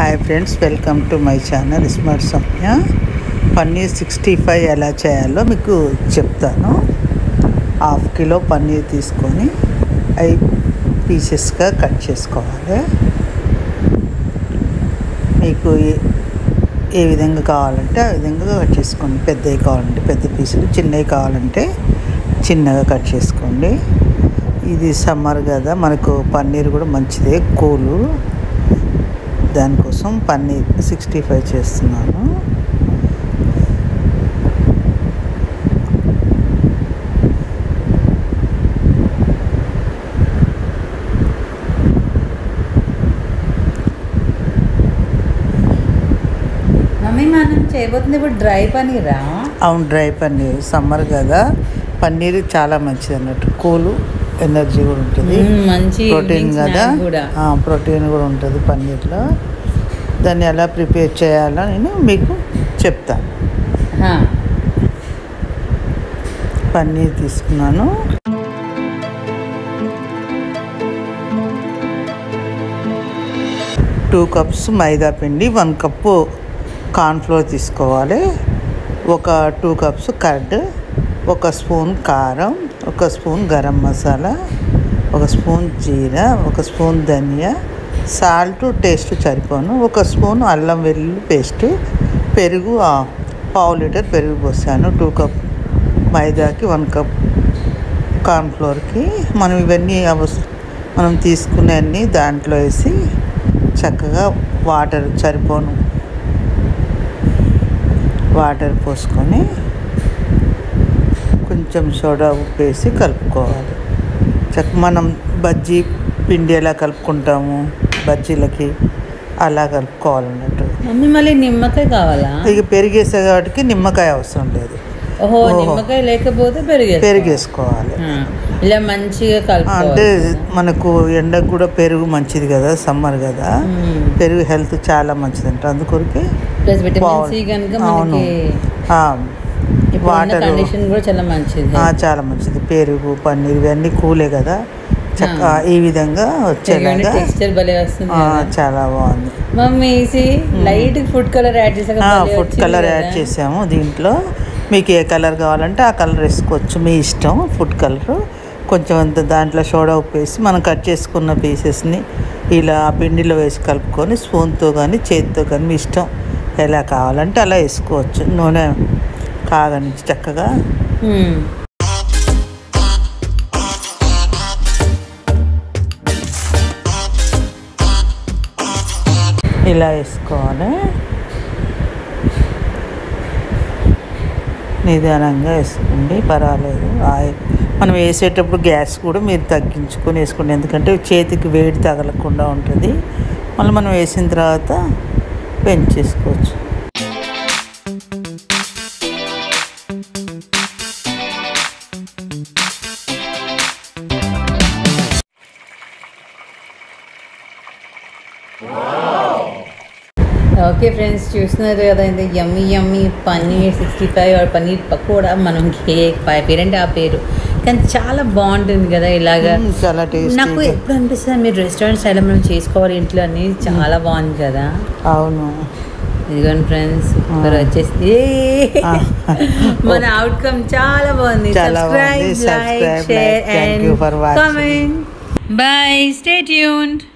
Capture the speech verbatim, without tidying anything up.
Hi friends, welcome to my channel smart Soumya. Paneer sixty five ఎలా చేయాలో మీకు చెప్తాను. హాఫ్ కిలో పన్నీర్ తీసుకొని అవి పీసెస్గా కట్ చేసుకోవాలి. మీకు ఏ విధంగా కావాలంటే ఆ విధంగా కట్ చేసుకోండి. పెద్దవి కావాలంటే పెద్ద పీసులు, చిన్నవి కావాలంటే చిన్నగా కట్ చేసుకోండి. ఇది సమ్మర్ కదా, మనకు పన్నీర్ కూడా మంచిదే, కూలు. దానికోసం పన్నీర్ సిక్స్టీ ఫైవ్ చేస్తున్నాను. మమ్మీ మనం చేయబోతుంది ఇప్పుడు డ్రై పన్నీరా? అవును, డ్రై పన్నీర్. సమ్మర్ కదా, పన్నీర్ చాలా మంచిది అన్నట్టు, కూలు, ఎనర్జీ కూడా ఉంటుంది, మంచి ప్రోటీన్ కదా, ప్రోటీన్ కూడా ఉంటుంది పన్నీర్లో. దాన్ని ఎలా ప్రిపేర్ చేయాలో నేను మీకు చెప్తాను. పన్నీర్ తీసుకున్నాను. టూ కప్స్ మైదా పిండి, వన్ కప్పు కార్న్ఫ్లోర్ తీసుకోవాలి. ఒక టూ కప్స్ కర్డ్, ఒక స్పూన్ కారం, ఒక స్పూన్ గరం మసాలా, ఒక స్పూన్ జీరా, ఒక స్పూన్ ధనియా, సాల్ట్ టేస్ట్ సరిపోను, ఒక స్పూన్ అల్లం వెల్లుల్లి పేస్ట్, పెరుగు పావు లీటర్ పెరుగు పోసాను. టూ కప్ మైదాకి వన్ కప్ కార్న్ఫ్లోర్కి. మనం ఇవన్నీ మనం తీసుకునేవన్నీ దాంట్లో వేసి చక్కగా వాటర్ సరిపోను వాటర్ పోసుకొని కొంచెం సోడా ఉప్పు వేసి కలుపుకోవాలి. చక్క మనం బజ్జీ పిండి ఎలా కలుపుకుంటాము బజ్జీలకి, అలా కలుపుకోవాలన్నట్టు. మమ్మీ మళ్ళీ నిమ్మకాయ కావాలా? ఇక పెరిగేసే కాబట్టి నిమ్మకాయ అవసరం లేదు. ఓహో, నిమ్మకాయ లేకపోతే పెరుగు పెరిగేసుకోవాలి. ఇలా మంచిగా కలుపు. అంటే మనకు ఎండకు కూడా పెరుగు మంచిది కదా, సమ్మర్ కదా, పెరుగు హెల్త్ చాలా మంచిది అంట. అందుకొరకే అవును, వాటర్ కూడా చాలా మంచిది, చాలా మంచిది. పెరుగు, పన్నీర్ ఇవన్నీ కూలే కదా, చక్క ఈ విధంగా వచ్చేలాగా చాలా బాగుంది. Mummy light food colour add చేసాము. ఫుడ్ కలర్ యాడ్ చేసాము దీంట్లో. మీకు ఏ కలర్ కావాలంటే ఆ కలర్ వేసుకోవచ్చు, మీ ఇష్టం. ఫుడ్ కలర్ కొంచెం అంత దాంట్లో సోడా ఉప్పు వేసి మనం కట్ చేసుకున్న పీసెస్ని ఇలా ఆ పిండిలో వేసి కలుపుకొని స్పూన్తో కానీ చేతితో కానీ మీ ఇష్టం ఎలా కావాలంటే అలా వేసుకోవచ్చు. నూనె కాగనిచ్చి చక్కగా ఇలా వేసుకోవాలి. నిదానంగా వేసుకోండి, పర్వాలేదు. మనం వేసేటప్పుడు గ్యాస్ కూడా మీరు తగ్గించుకొని వేసుకోండి, ఎందుకంటే చేతికి వేడి తగలకుండా ఉంటుంది. మళ్ళీ మనం వేసిన తర్వాత పెంచేసుకోవచ్చు. ఓకే ఫ్రెండ్స్, చూస్తున్నారు కదా, ఇది yummy yummy paneer sixty five or paneer pakoda. మనం ఏ పేరంటే ఆ పేరు, కానీ చాలా బాగుంటుంది కదా ఇలాగా. చాలా టేస్ట్. నాకు ఎప్పుడు అనిపిస్తుంది మీరు రెస్టారెంట్ స్టైల్లో మనం చేసుకోవాలి ఇంట్లో అని. చాలా బాగుంది కదా. అవును, ఇదిగోండి ఫ్రెండ్స్, వచ్చేసి మన అవుట్కమ్ చాలా బాగుంది. Subscribe, like, share and comment. Bye, stay tuned.